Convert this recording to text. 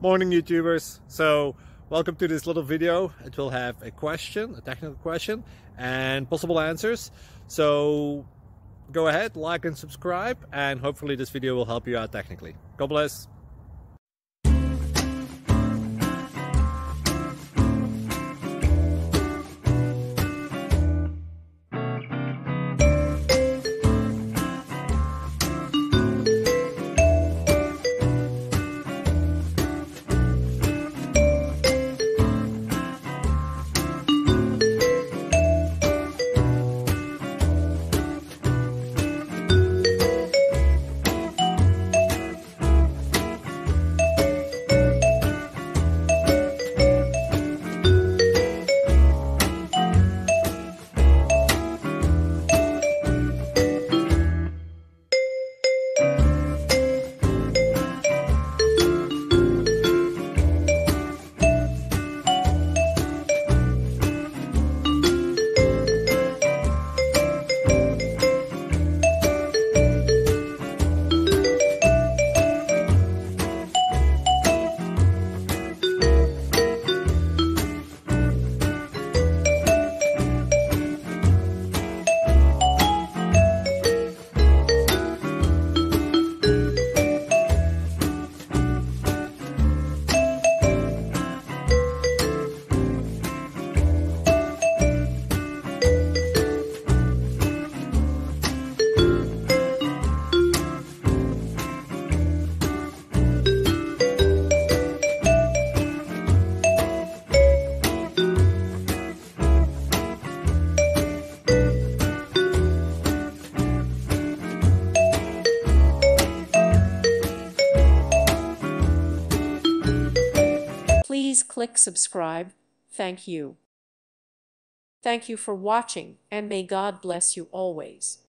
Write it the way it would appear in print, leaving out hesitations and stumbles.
Morning YouTubers. So welcome to this little video. It will have a question, a technical question, and possible answers. So go ahead, like and subscribe, and hopefully this video will help you out technically. God bless. Please click subscribe. Thank you. Thank you for watching, and may God bless you always.